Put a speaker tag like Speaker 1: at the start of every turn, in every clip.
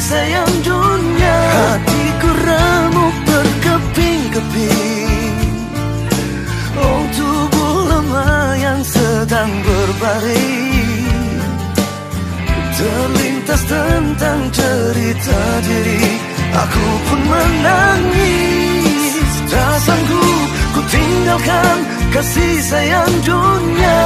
Speaker 1: sayang dunia. Hatiku remuk berkeping-keping, oh tubuh lemah yang sedang berbaring. Terlintas tentang cerita diri, aku pun menangis. Tak sanggup ku tinggalkan kasih sayang dunia.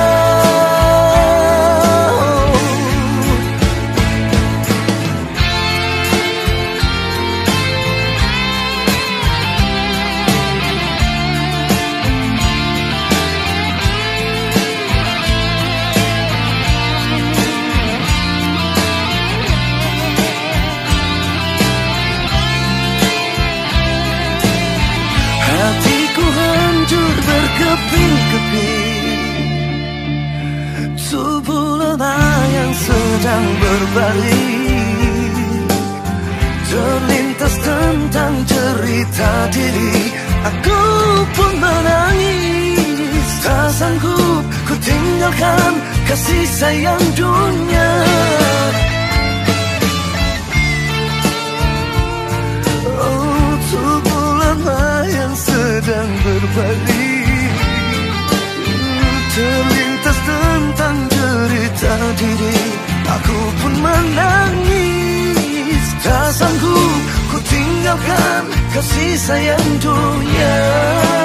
Speaker 1: Hatiku hancur berkeping-keping, tubuh lemah yang sedang berbaring. Terlintas tentang cerita diri, aku pun menangis. Tak sanggup ku tinggalkan kasih sayang dunia. Oh tubuh lemah yang sedang berbaring. Terlintas tentang cerita diri, aku pun menangis. Tak sanggup ku tinggalkan kasih sayang dunia.